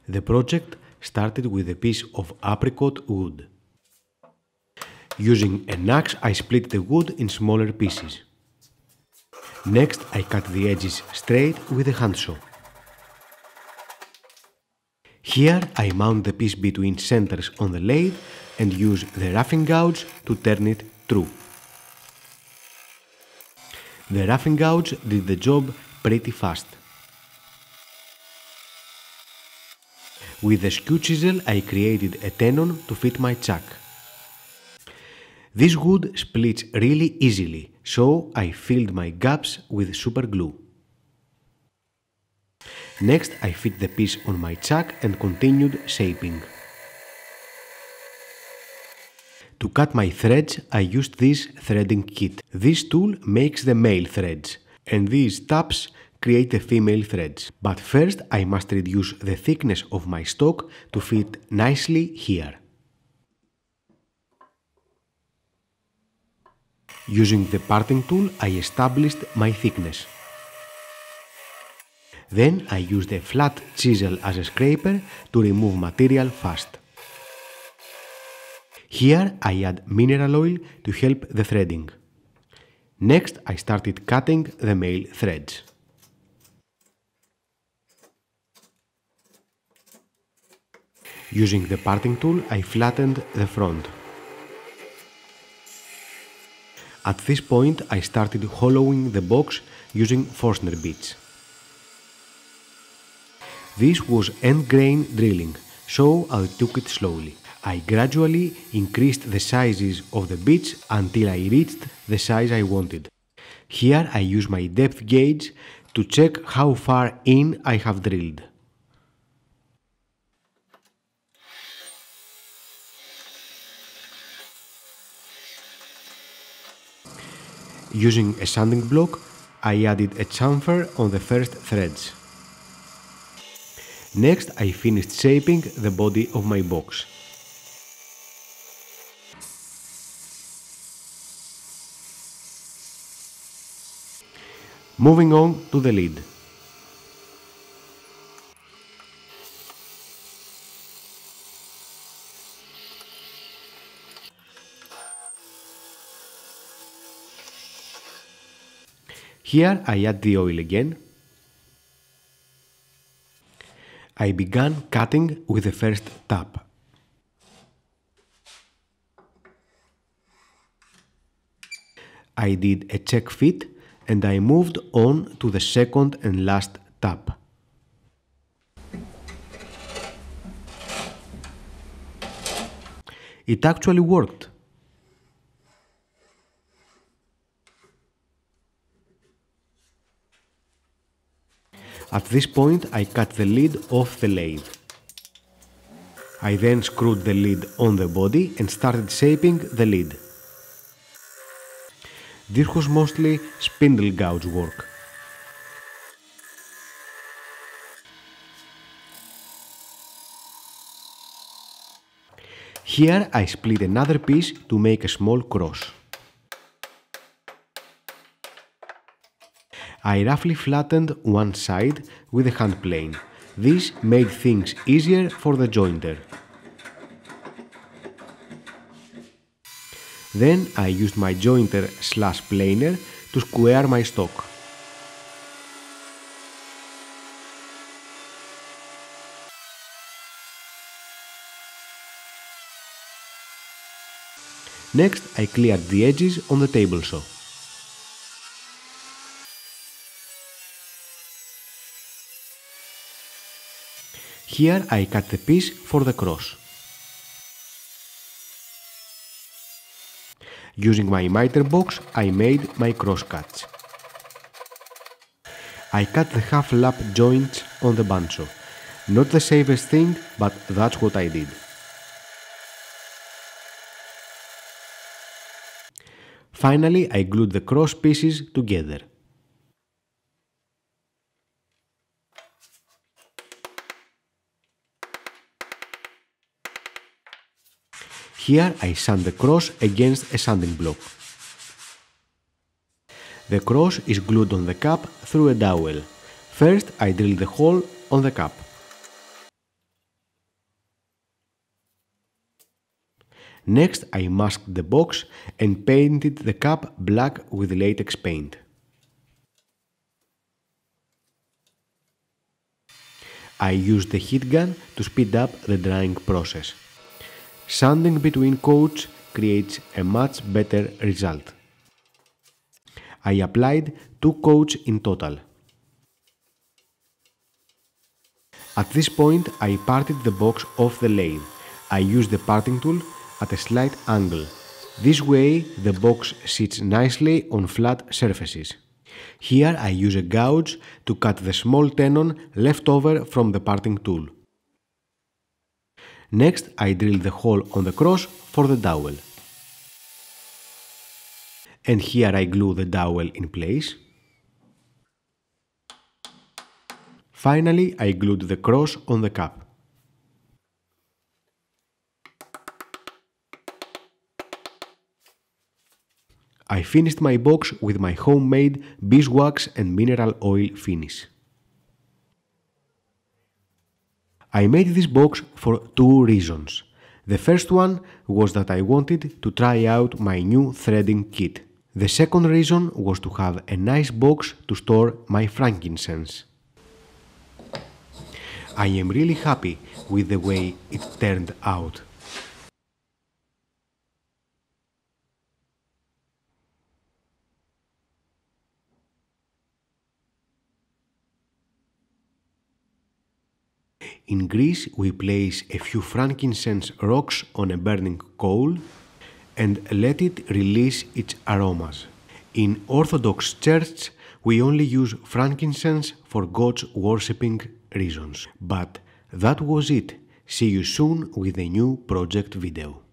The project started with a piece of apricot wood. Using an axe, I split the wood in smaller pieces. Next, I cut the edges straight with a handsaw. Here, I mount the piece between centers on the lathe and use the roughing gouge to turn it true. The roughing gouge did the job pretty fast. With the skew chisel, I created a tenon to fit my chuck. This wood splits really easily, so I filled my gaps with super glue. Next, I fit the piece on my chuck and continued shaping. To cut my threads, I used this threading kit. This tool makes the male threads, and these tabs create the female threads. But first, I must reduce the thickness of my stock to fit nicely here. Using the parting tool, I established my thickness. Then I used a flat chisel as a scraper to remove material fast. Here I add mineral oil to help the threading. Next I started cutting the male threads. Using the parting tool, I flattened the front. At this point, I started hollowing the box using Forstner bits. This was end grain drilling, so I took it slowly. I gradually increased the sizes of the bits until I reached the size I wanted. Here I use my depth gauge to check how far in I have drilled. Using a sanding block, I added a chamfer on the first threads. Next, I finished shaping the body of my box. Moving on to the lid. Here I add the oil again. I began cutting with the first tab. I did a check fit and I moved on to the second and last tab. It actually worked. At this point, I cut the lid off the lathe. I then screwed the lid on the body and started shaping the lid. This was mostly spindle gouge work. Here I split another piece to make a small cross. I roughly flattened one side with a hand plane. This made things easier for the jointer. Then I used my jointer / planer to square my stock. Next, I cleared the edges on the table saw. Here I cut the piece for the cross. Using my miter box, I made my cross cuts. I cut the half lap joints on the bandsaw. Not the safest thing, but that's what I did. Finally, I glued the cross pieces together. Here I sand the cross against a sanding block. The cross is glued on the cap through a dowel. First I drill the hole on the cap. Next, I masked the box and painted the cap black with latex paint. I used the heat gun to speed up the drying process. Sanding between coats creates a much better result. I applied 2 coats in total. At this point, I parted the box off the lathe. I used the parting tool at a slight angle. This way, the box sits nicely on flat surfaces. Here I use a gouge to cut the small tenon left over from the parting tool. Next, I drill the hole on the cross for the dowel. And here I glue the dowel in place. Finally, I glued the cross on the cap. I finished my box with my homemade beeswax and mineral oil finish. I made this box for 2 reasons. The first one was that I wanted to try out my new threading kit. The second reason was to have a nice box to store my frankincense. I am really happy with the way it turned out. In Greece, we place a few frankincense rocks on a burning coal and let it release its aromas. In Orthodox Church, we only use frankincense for God's worshipping reasons. But that was it. See you soon with a new project video.